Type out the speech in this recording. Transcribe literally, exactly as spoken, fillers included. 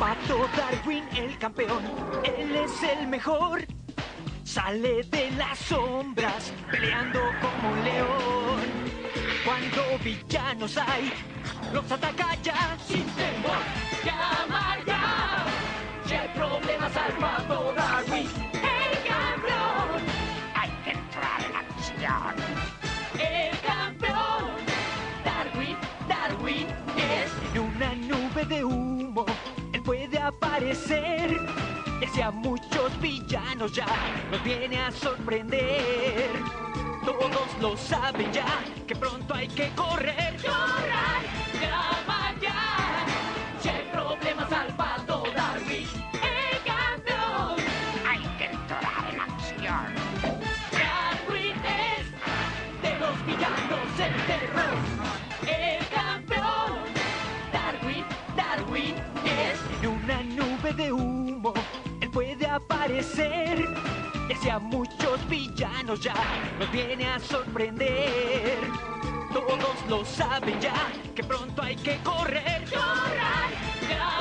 Pato Darwin, el campeón, él es el mejor. Sale de las sombras, peleando como un león. Cuando villanos hay, los ataca ya sin temor. Llama ya, si hay problemas al Pato Darwin, el campeón. Hay que entrar en acción. El campeón. Darwin, Darwin es en una nube de humo. Él puede aparecer. Y hacia muchos villanos ya nos viene a sorprender. Todos lo saben ya, que pronto hay que correr. ¡Corran! ¡Llama ya! Si hay problemas al Pato Darwin, el campeón. Hay que entrar en acción. Darwin es de los villanos el terror. El campeón. Darwin, Darwin es en una nube de humo. Él puede aparecer. Y hacia muchos villanos ya nos viene a sorprender. Todos lo saben ya, que pronto hay que correr. ¡Corran! ¡Ya!